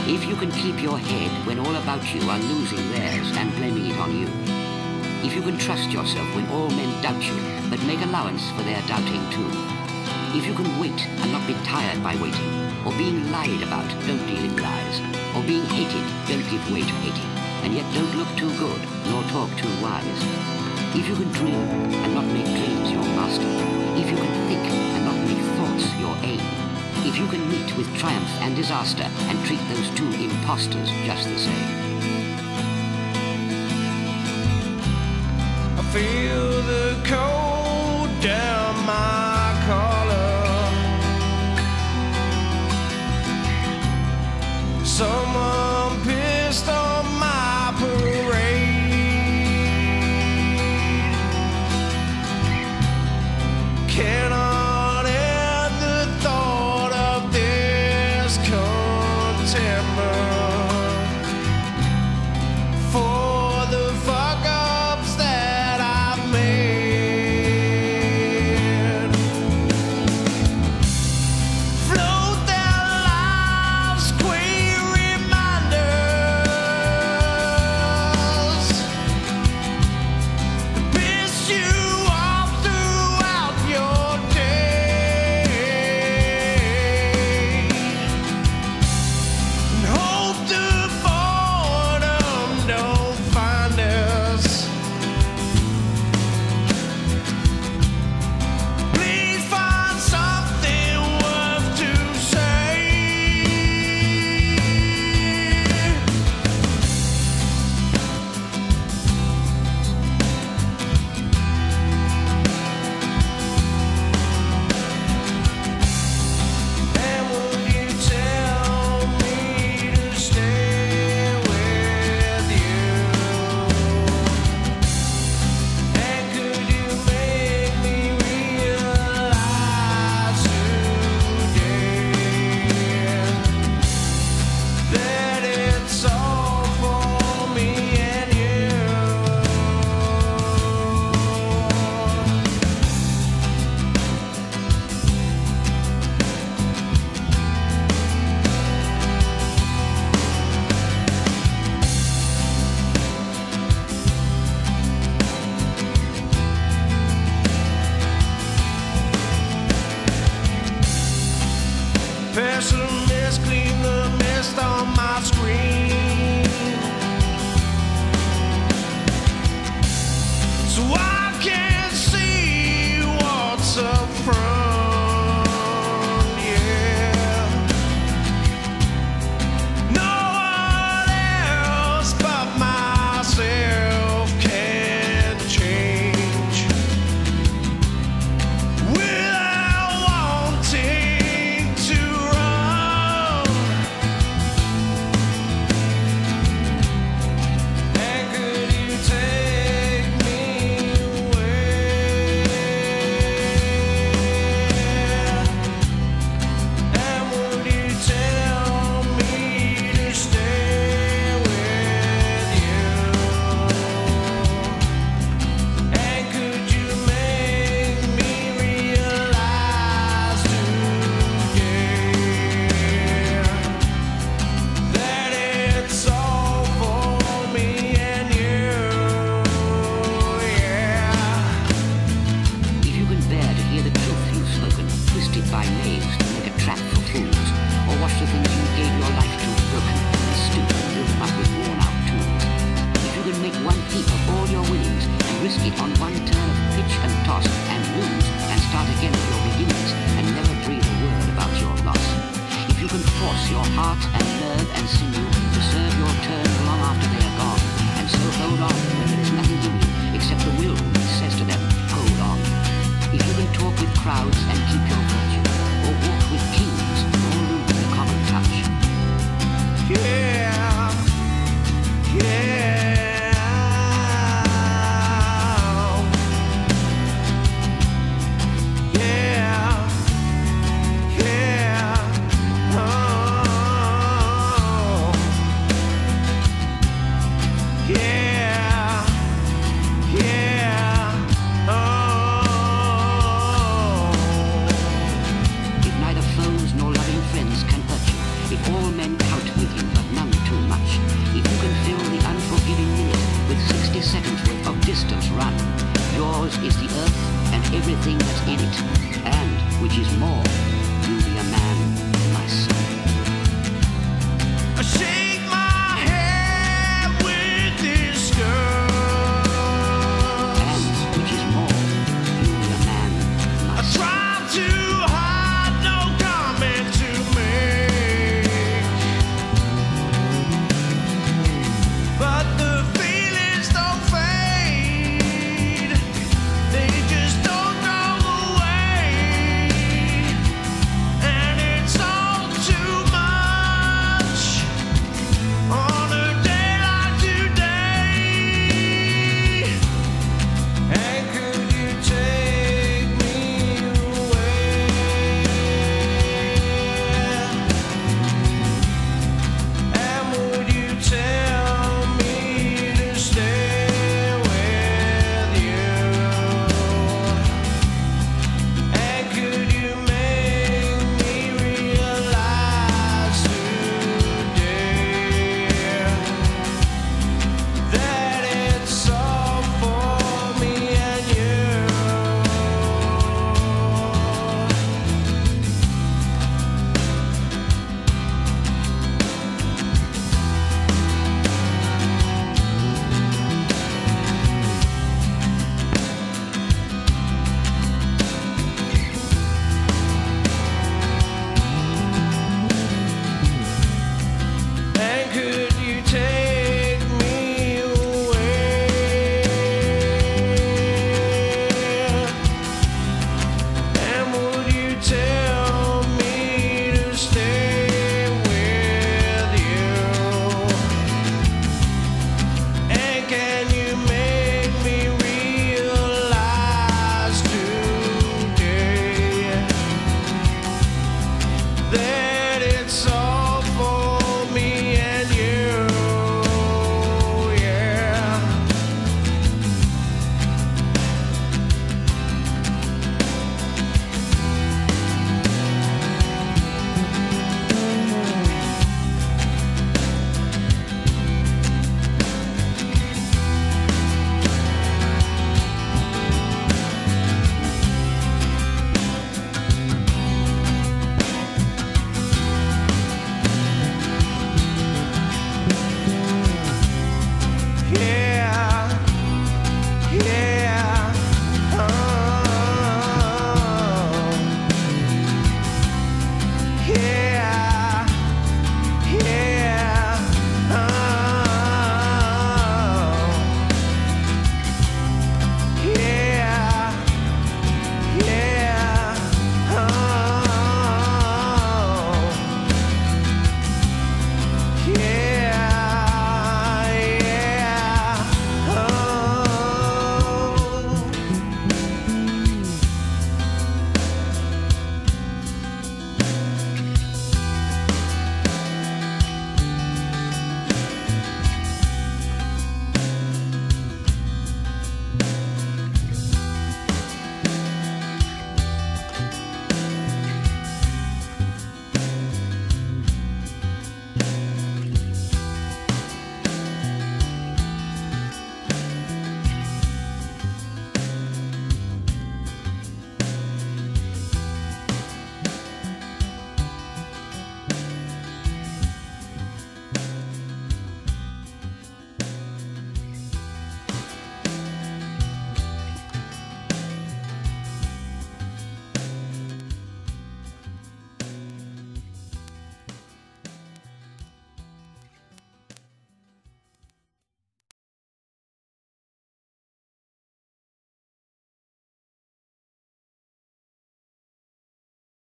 If you can keep your head when all about you are losing theirs and blaming it on you. If you can trust yourself when all men doubt you, but make allowance for their doubting too. If you can wait and not be tired by waiting, or being lied about, don't deal in lies, or being hated, don't give way to hating, and yet don't look too good, nor talk too wise. If you can dream and not make dreams your master, if you can think and not make thoughts your aim, if you can meet with triumph and disaster and treat those two impostors just the same. I feel the cold down my collar. Someone pissed on my parade. Cannot end the thought of this contender for the fuck-ups that I've made. Float their lives, queer reminders. Piss you off throughout your day. And hope the boredom don't find us. Please find something worth to say. And would you tell me to stay with you? And could you make me realize today that it's all for me and you? Pessimist, clean the mist on my screen, so I can see what's up front. Yeah, no one else but myself can change without wanting to run. And could you take me away? And would you tell me to stay with you? And could you make me realize today that it's all for me and you? Yeah. If you can bear to hear the truth you've spoken, twisted by knaves to make a trap for fools, or watch the things you gave your life to broken, and stoop and build them up with worn-out tools. If you can make one heap of all your winnings, and risk it on one turn of pitch and toss, and lose, and start again at your beginnings, and never breathe a word about your loss. If you can force your heart and nerve and sinew to serve your turn long after they are gone, and so hold on where there is nothing in you except the will that says to them, hold on. If you can talk with crowds and keep your virtue, or walk with kings, or lose the common touch. Yeah, yeah. Yeah, yeah. care.